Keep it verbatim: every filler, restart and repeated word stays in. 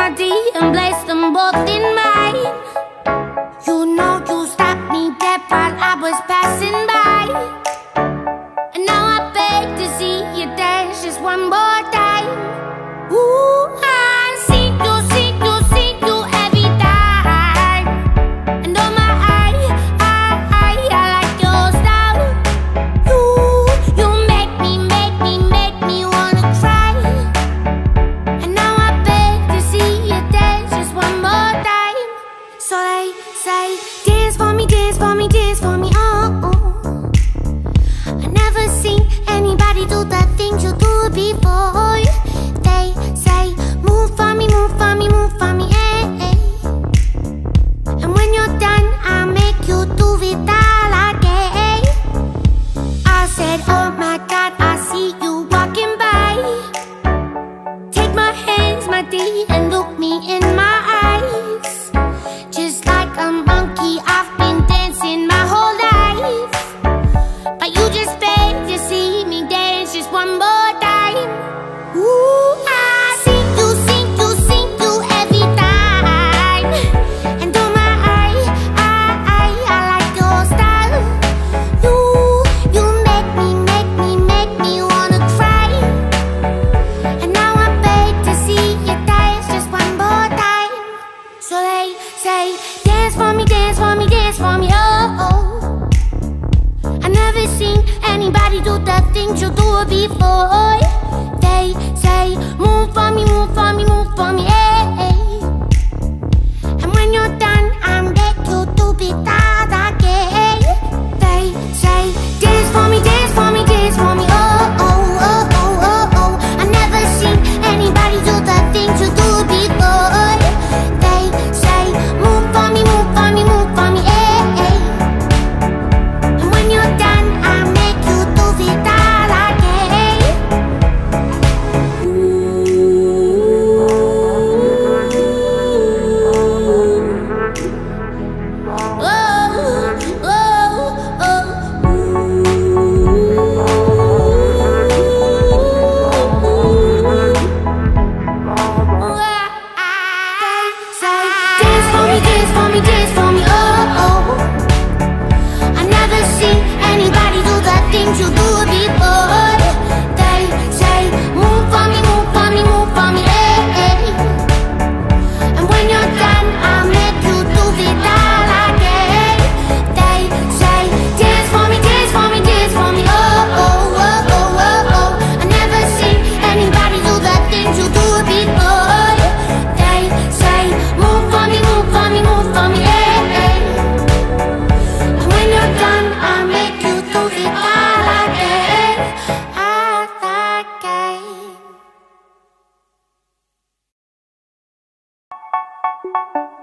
melody and place them both in mine. You know you stopped me dead while I was passing by, and now I beg to see you dance just one more time. Ooh, I see you, see you, see you every time. And oh my, I, I, I, I like your style. You, you make me, make me, make me wanna cry. And now I beg to see you dance just one more time. So they say, dance for me, dance for me, dance for me, oh, oh. I never seen anybody do the things you do before. They say, move for me, move for me, move for me, eh, eh. And when you're done, I'll make you do it all again. I said, oh my God, I see you walking by. Take my hands, my dear, and look me in my eyes. Just like a monkey, I've been dancing my whole life, but you just beg to see me dance just one more time. Ooh, I see you, see you, see you every time. And oh my, I, I, I, I like your style. You, you make me, make me, make me wanna cry. And now I beg to see you dance just one more time. So they say, dance for me, dance for me, dance for me, oh, oh. I never seen anybody do the things you do before. They say, move for me, move for me, move for me, eh, eh. And when you're done, I'll make you do it all again. They say, dance for me, dance for me, dance for me, oh, oh, oh, oh, oh, oh. I never seen anybody do the things you do before. They say, move for me, move for me, move for me, eh, eh. And when you're done, I'll make you do it all again. Oh, oh, dance for me, dance for me, dance for me, oh, oh. I never seen anybody do the things you do before. They say, move for me, move for me, move for me, eh, eh. And when you're done, I'll make you do it all again. They say, dance for me, dance for me, dance for me, oh, oh, oh, oh, oh, oh. I never seen anybody do the things you do before. They say, move for me, move for me, move for me, eh, eh. And when you're done, I'll make you do it all again, all again.